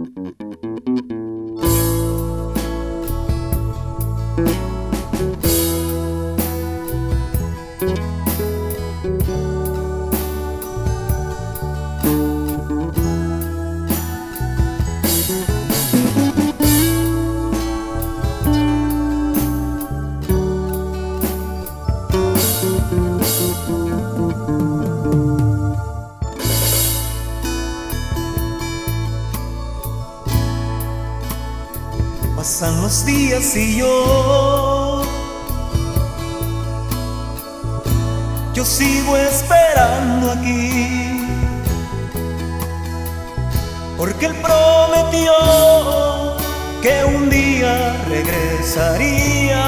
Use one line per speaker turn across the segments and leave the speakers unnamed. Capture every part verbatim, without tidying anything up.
Pasan los días y yo Yo sigo esperando aquí, porque Él prometió que un día regresaría.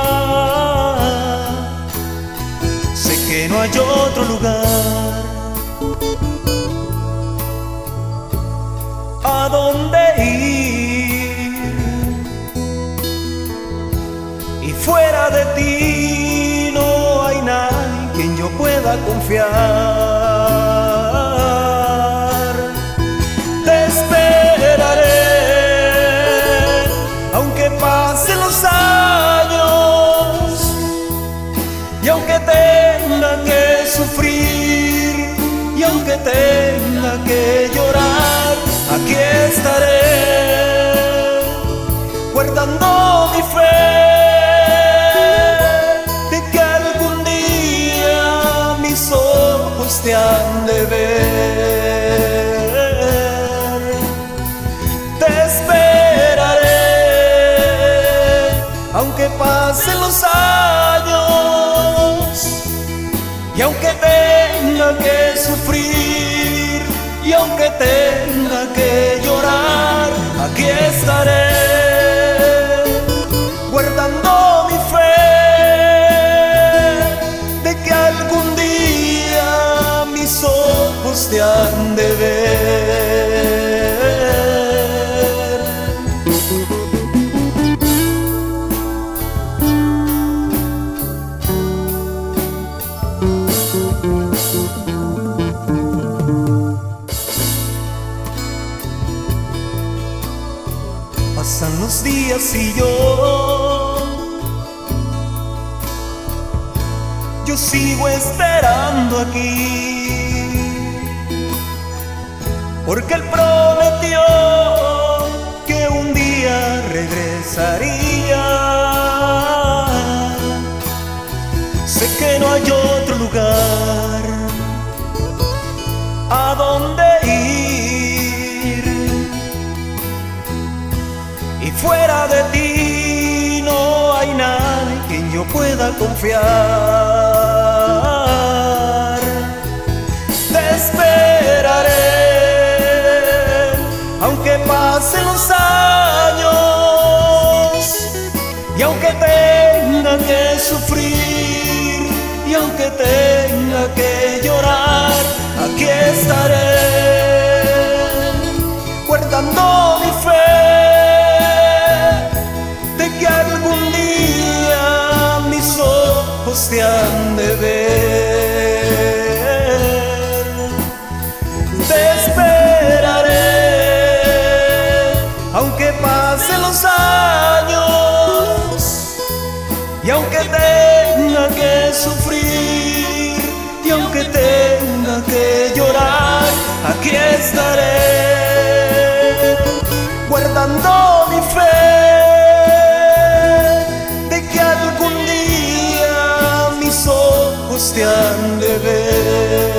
Sé que no hay otro lugar a donde ir, y fuera de ti no hay nadie quien yo pueda confiar. Te esperaré, aunque pasen los años, y aunque tenga que sufrir, y aunque tenga que llorar, aquí estaré, guardando mi fe de que algún día mis ojos te han de ver. Te esperaré, aunque pasen los años, y aunque tenga que sufrir, y aunque tenga que llorar, aquí estaré, guardando mi fe de que algún día mis ojos te han de ver. Pasan los días y yo Yo sigo esperando aquí, porque Él prometió que un día regresaría. Sé que no hay otro lugar a donde ir, y fuera de ti no hay nadie en quien yo pueda confiar. Te esperaré, aunque pasen los años, y aunque tenga que sufrir, y aunque tenga que llorar, aquí estaré, guardando mi fe de que algún día mis ojos te han de ver. Te esperaré, aunque pasen los años, y aunque tenga que sufrir, y aunque tenga que llorar, aquí estaré, guardando mi fe de que algún día mis ojos te han de ver.